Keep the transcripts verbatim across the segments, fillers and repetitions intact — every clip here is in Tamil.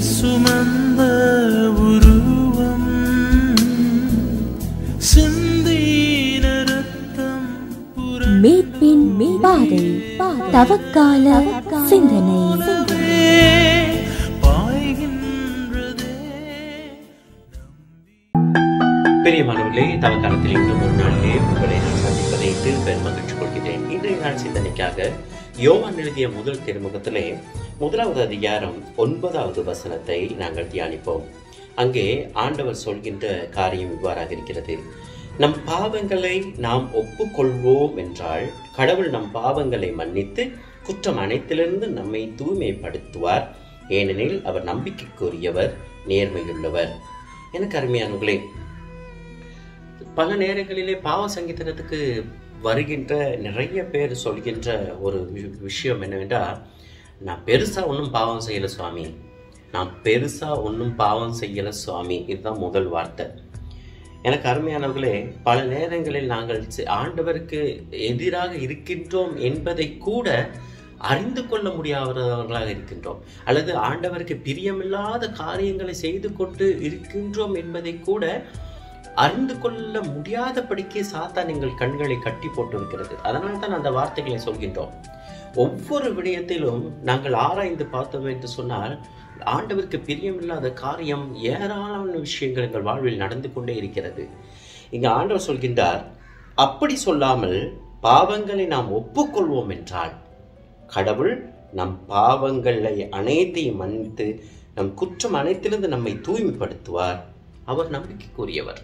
சுமந்த உருவம் சிந்தின ரத்தம் மீட்பின் பாதை தவக்கால சிந்தனை. பெரியமானவர்களே, தவக்காலத்தில் இன்றும் ஒரு நாளிலே உங்களை நான் சந்திப்பதை பெரும் மகிழ்ச்சி கொள்கிறேன். இன்றைய நாள் சிந்தனைக்காக யோவான் எழுதிய முதல் திருமுகத்திலே முதலாவது அதிகாரம் ஒன்பதாவது வசனத்தை நாங்கள் தியானிப்போம். அங்கே ஆண்டவர் சொல்கின்ற காரியம் இவ்வாறாக இருக்கிறது. நம் பாவங்களை நாம் ஒப்புக்கொள்வோம் என்றால் கடவுள் நம் பாவங்களை மன்னித்து குற்றம் அனைத்திலிருந்து நம்மை தூய்மைப்படுத்துவார். ஏனெனில் அவர் நம்பிக்கைக்குரியவர், நேர்மையுள்ளவர். எனக்கு அருமையானவர்களே, பல நேரங்களிலே பாவ சங்கீதனத்துக்கு வருகின்ற நிறைய பேர் சொல்கின்ற ஒரு விஷயம் என்னவென்றால், நான் பெருசா ஒன்றும் பாவம் செய்யலை சுவாமி, நான் பெருசா ஒன்றும் பாவம் செய்யலை சுவாமி. இதுதான் முதல் வார்த்தை. எனக்கு அருமையானவர்களே, பல நேரங்களில் நாங்கள் ஆண்டவருக்கு எதிராக இருக்கின்றோம் என்பதை கூட அறிந்து கொள்ள முடியாதவர்களாக இருக்கின்றோம், அல்லது ஆண்டவருக்கு பிரியமில்லாத காரியங்களை செய்து கொண்டு இருக்கின்றோம் என்பதை கூட அறிந்து கொள்ள முடியாதபடிக்கு சாத்தான் எங்கள் கண்களை கட்டி போட்டிருக்கிறது. அதனால தான் அந்த வார்த்தைகளை சொல்கின்றோம். ஒவ்வொரு விடயத்திலும் நாங்கள் ஆராய்ந்து பார்த்தோம் என்று சொன்னால் ஆண்டவருக்கு பிரியமில்லாத காரியம் ஏராளமான விஷயங்கள் எங்கள் வாழ்வில் நடந்து கொண்டே இருக்கிறது. இங்கு ஆண்டவர் சொல்கின்றார், அப்படி சொல்லாமல் பாவங்களை நாம் ஒப்புக்கொள்வோம் என்றால் கடவுள் நம் பாவங்களை அனைத்தையும் மன்னித்து நம் குற்றம் அனைத்திலிருந்து நம்மை தூய்மைப்படுத்துவார். அவர் நம்பிக்கைக்குரியவர்.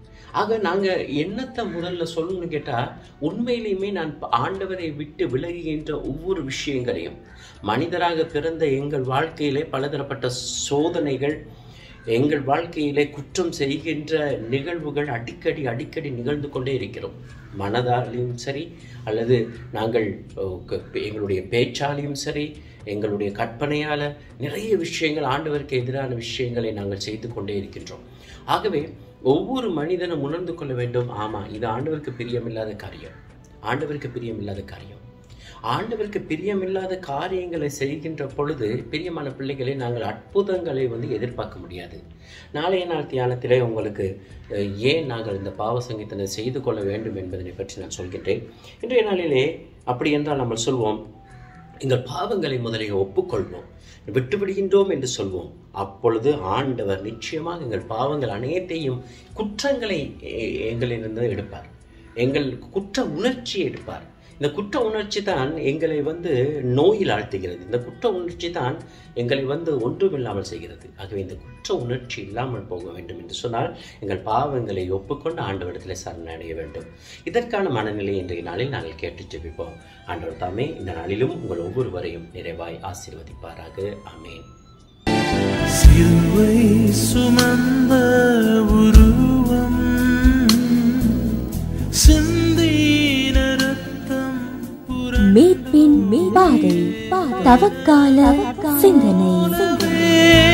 ஆக நாங்கள் என்னத்தை முதல்ல சொல்லணும்னு கேட்டால், உண்மையிலுமே நான் ஆண்டவரை விட்டு விலகுகின்ற ஒவ்வொரு விஷயங்களையும், மனிதராக பிறந்த எங்கள் வாழ்க்கையிலே பலதரப்பட்ட சோதனைகள், எங்கள் வாழ்க்கையிலே குற்றம் செய்கின்ற நிகழ்வுகள் அடிக்கடி அடிக்கடி நிகழ்ந்து கொண்டே இருக்கிறோம். மனதாலையும் சரி, அல்லது நாங்கள் எங்களுடைய பேச்சாலையும் சரி, எங்களுடைய கற்பனையால் நிறைய விஷயங்கள், ஆண்டவருக்கு எதிரான விஷயங்களை நாங்கள் செய்து கொண்டே இருக்கின்றோம். ஆகவே ஒவ்வொரு மனிதனும் உணர்ந்து கொள்ள வேண்டும், ஆமாம், இது ஆண்டவருக்கு பிரியமில்லாத காரியம், ஆண்டவருக்கு பிரியமில்லாத காரியம். ஆண்டவருக்கு பிரியமில்லாத காரியங்களை செய்கின்ற பொழுது பிரியமான பிள்ளைகளை நாங்கள் அற்புதங்களை வந்து எதிர்பார்க்க முடியாது. நாளைய நாள் தியானத்திலே உங்களுக்கு ஏன் நாங்கள் இந்த பாவ சங்கீதனை செய்து கொள்ள வேண்டும் என்பதனை பற்றி நான் சொல்கின்றேன். இன்றைய நாளிலே அப்படி என்றால் நம்ம சொல்வோம், எங்கள் பாவங்களை முதலில் ஒப்புக்கொள்வோம், விட்டுவிடுகின்றோம் என்று சொல்வோம். அப்பொழுது ஆண்டவர் நிச்சயமாக எங்கள் பாவங்கள் அனைத்தையும், குற்றங்களை எங்களிலிருந்து எடுப்பார், எங்கள் குற்ற உணர்ச்சியை எடுப்பார். இந்த குற்ற உணர்ச்சி தான் எங்களை வந்து நோயில் ஆழ்த்துகிறது. இந்த குற்ற உணர்ச்சி தான் எங்களை வந்து ஒன்றுமில்லாமல் செய்கிறது. ஆகவே இந்த குற்ற உணர்ச்சி இல்லாமல் போக வேண்டும் என்று சொன்னால் எங்கள் பாவங்களை ஒப்புக்கொண்டு ஆண்டவரிடத்தில் சரணடைய வேண்டும். இதற்கான மனநிலை இன்றைய நாளில் நாங்கள் கேட்டு ஜெபிப்போம். ஆண்டவர் தாமே இந்த நாளிலும் உங்கள் ஒவ்வொருவரையும் நிறைவாய் ஆசீர்வதிப்பாராக. ஆமென். சிலுவை சுமந்த உருவம் சிந்தின ரத்தம் மீட்பின் பாதை தவக்கால சிந்தனை.